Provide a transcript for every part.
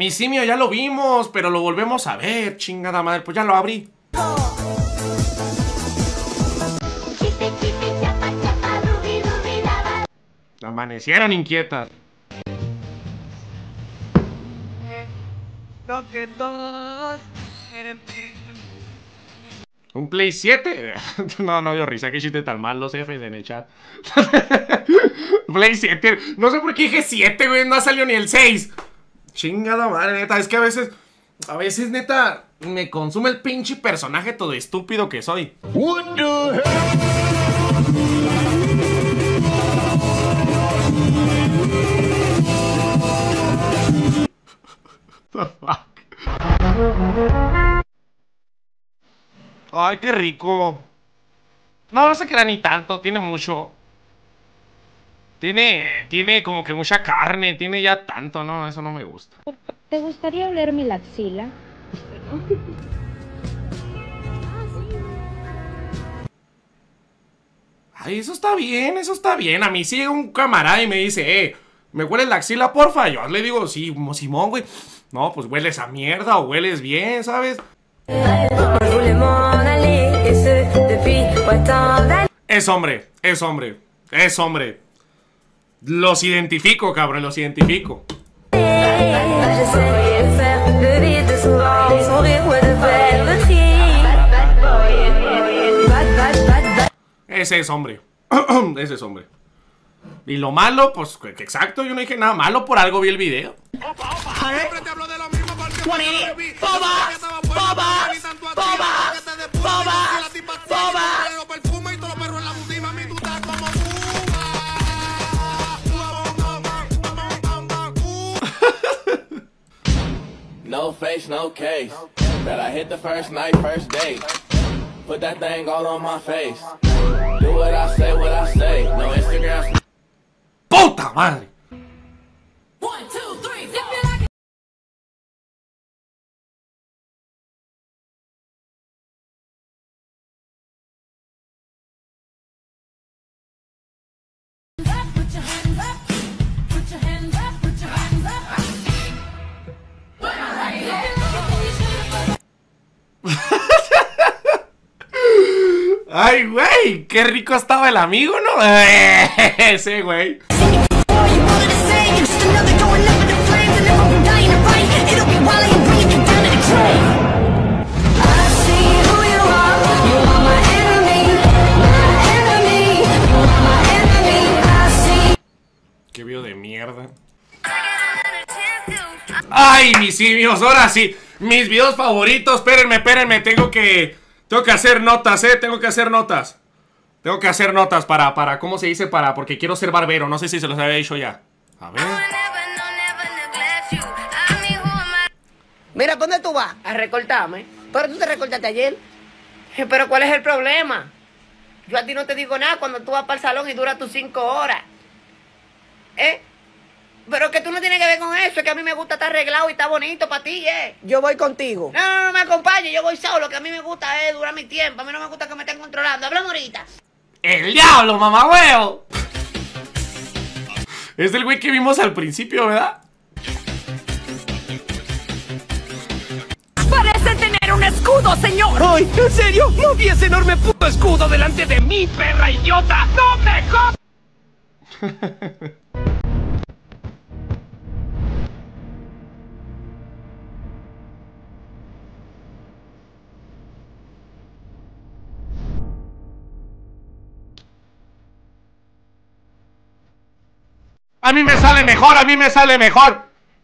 Mi simio ya lo vimos, pero lo volvemos a ver, chingada madre. Pues ya lo abrí. Amanecieron inquietas. ¿Un Play 7? No, no dio risa, que chiste tan mal los Fs en el chat. Play 7. No sé por qué dije 7, güey. No salió ni el 6. Chingada madre, neta. Es que a veces, neta, me consume el pinche personaje todo estúpido que soy. What the fuck? Ay, qué rico. No, no se queda ni tanto, tiene mucho. Tiene como que mucha carne, tiene ya tanto, no, eso no me gusta. ¿Te gustaría oler mi axila? Ay, eso está bien, eso está bien. A mí si llega un camarada y me dice, ¿me hueles la axila, porfa? Yo le digo, sí, Simón, güey. No, pues hueles a mierda o hueles bien, ¿sabes? Es hombre, es hombre, es hombre. Los identifico, cabrón, los identifico. Ese es hombre. Ese es hombre. Y lo malo, pues, exacto, yo no dije nada malo, por algo vi el video. No face, no case. That I hit the first night, first date. Put that thing all on my face. Do what I say, no Instagram. ¡Puta madre! 1, 2, 3, go. Ay, güey, qué rico estaba el amigo, ¿no? Ese, güey. Qué video de mierda. Ay, mis simios, ahora sí. Mis videos favoritos, espérenme, tengo que hacer notas, tengo que hacer notas. Tengo que hacer notas para, ¿cómo se dice? Porque quiero ser barbero, no sé si se los había dicho ya. A ver. Mira, ¿dónde tú vas? A recortarme. Pero tú te recortaste ayer. Pero ¿cuál es el problema? Yo a ti no te digo nada cuando tú vas para el salón y dura tus 5 horas. Pero que tú no tienes que ver con eso, es que a mí me gusta estar arreglado y está bonito para ti, Yo voy contigo. No me acompañes, yo voy solo, que a mí me gusta durar mi tiempo, a mí no me gusta que me estén controlando. Hablamos ahorita. ¡El diablo, mamagüeo! Es el güey que vimos al principio, ¿verdad? ¡Parece tener un escudo, señor! ¡Ay, en serio! ¡No vi ese enorme puto escudo delante de mí, perra idiota! ¡No me jodas! A mí me sale mejor, a mí me sale mejor.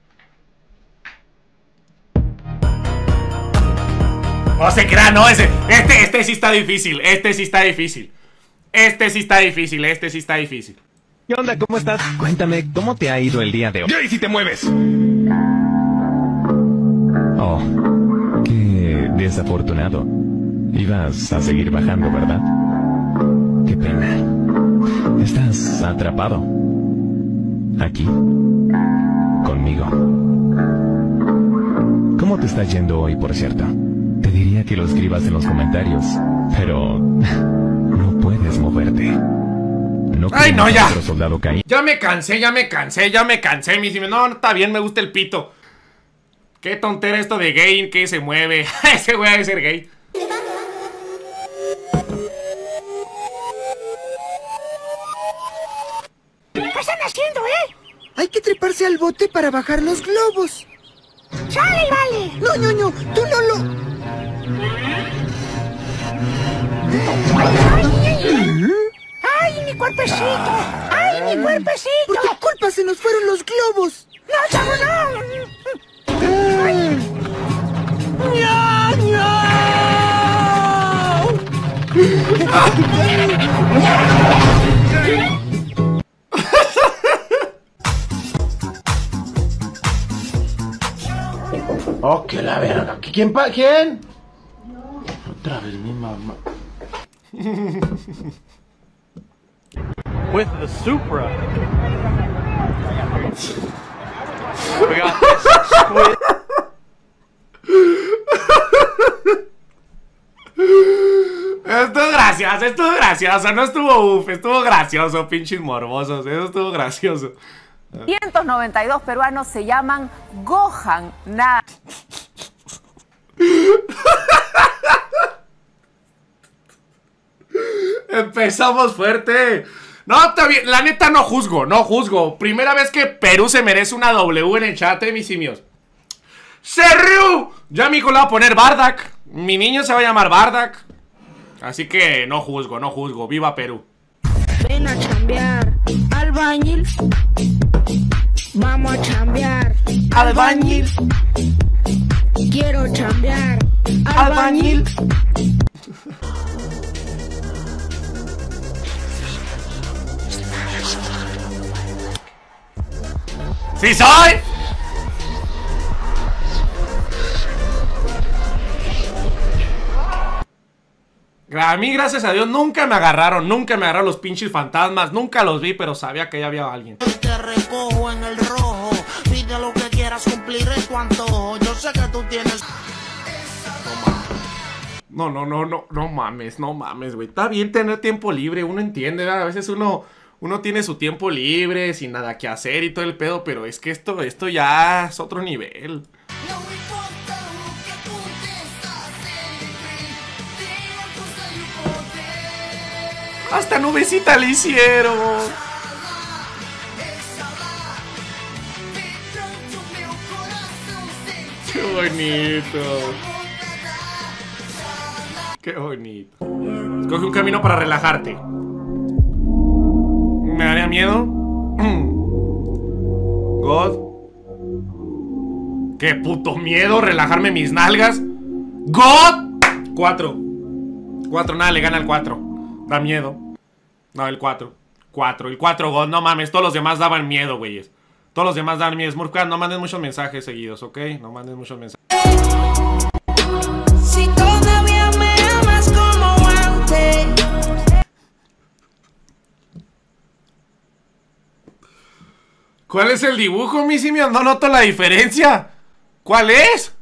No se crea, no, este sí está difícil, este sí está difícil. Este sí está difícil, este sí está difícil. ¿Qué onda? ¿Cómo estás? Cuéntame, ¿cómo te ha ido el día de hoy? ¡Y si te mueves! Oh, qué desafortunado. Ibas a seguir bajando, ¿verdad? Qué pena. Estás atrapado. Aquí. Conmigo. ¿Cómo te está yendo hoy, por cierto? Te diría que lo escribas en los comentarios, pero no puedes moverte. No. ¡Ay, no, ya! Soldado caído. Ya me cansé, mis. No, está bien, me gusta el pito. Qué tontera esto de gay que se mueve. Ese güey debe ser gay. ¿Qué están haciendo, Hay que treparse al bote para bajar los globos. ¡Sale, vale! No, ñoño, tú no lo... ¡Ay, mi cuerpecito! ¡Ay, mi cuerpecito! Por tu culpa se nos fueron los globos. ¡No, chavo, no! ¡No, no! Oh, que la verga. ¿Quién? ¿Quién? Otra vez mi mamá. With the Supra. We got this squid. Estuvo gracioso, no estuvo uf, estuvo gracioso, pinches morbosos, eso estuvo gracioso. 592 peruanos se llaman Gohan Na. Empezamos fuerte. No, está bien, la neta no juzgo. Primera vez que Perú se merece una W en el chat, mis simios. ¡Serru! Ya mi hijo le va a poner Bardak. Mi niño se va a llamar Bardak. Así que no juzgo. ¡Viva Perú! Ven a chambear, albañil. Vamos a chambear, Albañil, quiero chambear, albañil. ¡Sí soy! A mí, gracias a Dios, nunca me agarraron los pinches fantasmas, nunca los vi, pero sabía que ya había alguien. Te recojo en el rojo, pide lo que quieras, cumpliré tu antojo, yo sé que tú tienes... No mames, güey. Está bien tener tiempo libre, uno entiende, ¿verdad? A veces uno tiene su tiempo libre, sin nada que hacer y todo el pedo, pero es que esto ya es otro nivel. Hasta nubecita le hicieron. Qué bonito. Qué bonito. Escoge un camino para relajarte. ¿Me daría miedo? God. Qué puto miedo relajarme mis nalgas. God. 4. Nada, le gana el 4. Da miedo. No, el 4. El 4, God. No mames, todos los demás daban miedo, güeyes. Todos los demás daban miedo. Smurfcast, no manden muchos mensajes seguidos, ¿ok? No manden muchos mensajes. Si todavía me amas como antes. ¿Cuál es el dibujo, mi simio? No noto la diferencia. ¿Cuál es?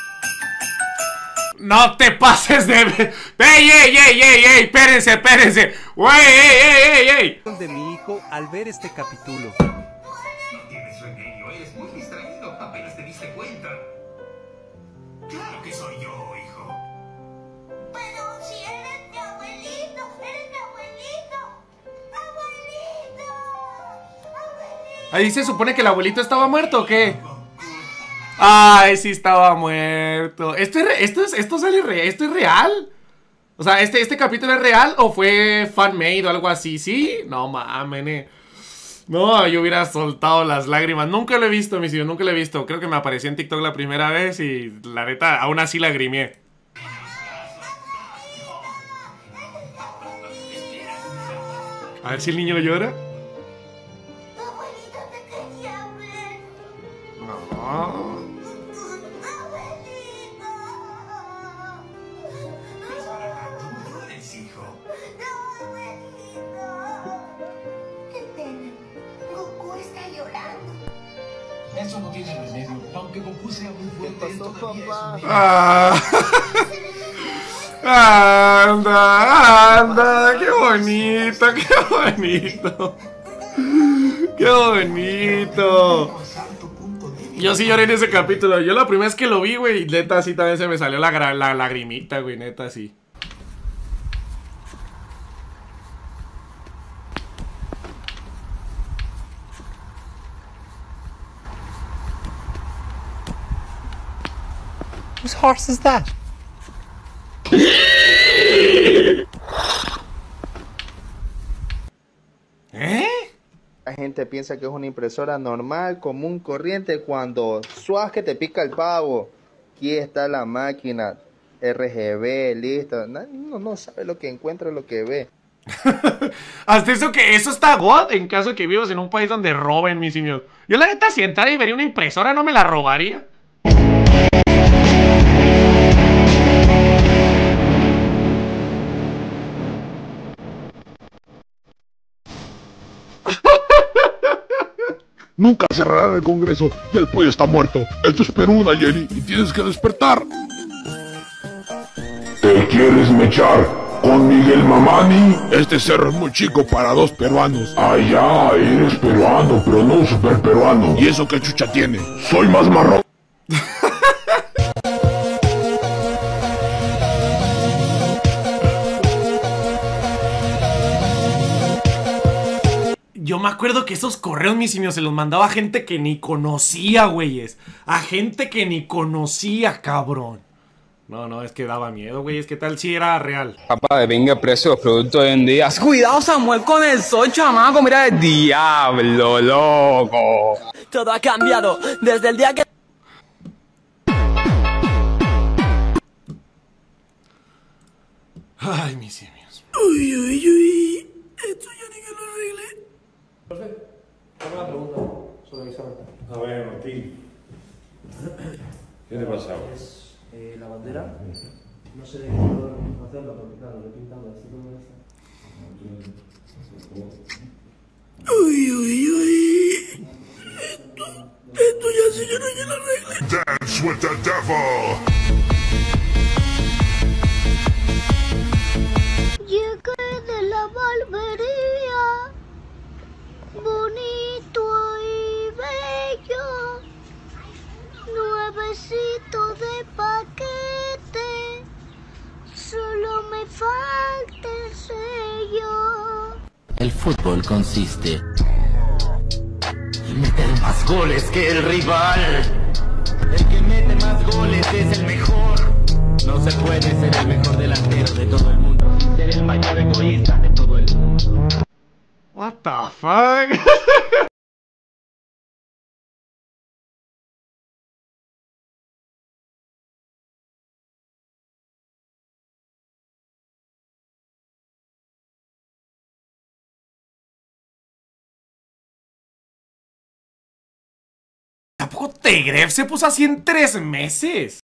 No te pases de... ¡Ey! Espérense. ¡Wey! ¡Ey! De mi hijo al ver este capítulo. No tienes remedio, eres muy distraído, apenas te diste cuenta. Claro que soy yo, hijo. Pero si eres mi abuelito, Ahí se supone que el abuelito estaba muerto, ¿o qué? Ay, sí estaba muerto. ¿Esto es real? O sea, ¿este capítulo es real o fue fan-made o algo así? ¿Sí? No mames. No, yo hubiera soltado las lágrimas. Nunca lo he visto, mi señor, nunca lo he visto. Creo que me apareció en TikTok la primera vez y la neta, aún así lagrimeé. A ver si el niño llora. No. Eso no tiene remedio, aunque Goku sea muy fuerte, esto todavía Anda, qué bonito. Qué bonito. Yo sí lloré en ese capítulo. Yo la primera vez que lo vi, güey, neta, sí también se me salió la lagrimita, güey, neta, sí. Whose horse is that? La gente piensa que es una impresora normal, común, corriente, cuando suas que te pica el pavo. Aquí está la máquina, RGB, listo. No sabe lo que encuentra, lo que ve. Hasta eso está God en caso de que vivas en un país donde roben, mis simios. Yo la neta, si entrara y vería una impresora, no me la robaría. Nunca cerrarán el Congreso y el pollo está muerto. Esto es Perú, Nayeli, y tienes que despertar. ¿Te quieres mechar con Miguel Mamani? Este cerro es muy chico para 2 peruanos. Ah, ya, eres peruano, pero no super peruano. ¿Y eso qué chucha tiene? Soy más marrón. Yo me acuerdo que esos correos, mis simios, se los mandaba a gente que ni conocía, güeyes. A gente que ni conocía, cabrón. No, es que daba miedo, güeyes. ¿Qué tal si era real? Papá, venga el precio de los productos hoy en día. Cuidado, Samuel, con el sol, chamaco. Mira el diablo, loco. Todo ha cambiado desde el día que... Ay, mis simios. Uy. Esto ya ni que lo arregle. Profe, tengo una pregunta sobre el examen. A ver, Martín. ¿Qué te pasaba? Es la bandera. No sé de qué color hacerla, porque claro, lo he pintado así como esta. Uy. Esto ya se yo no que lo arregle. Dance with the devil. Llegué de la barbería, bonito y bello, nuevecito de paquete, solo me falta el sello. El fútbol consiste en meter más goles que el rival. El que mete más goles es el mejor. No se puede ser el mejor delantero de todo el mundo sin ser el mayor egoísta de todo el mundo. What the fuck? ¿Tampoco Tegref se puso así en 3 meses?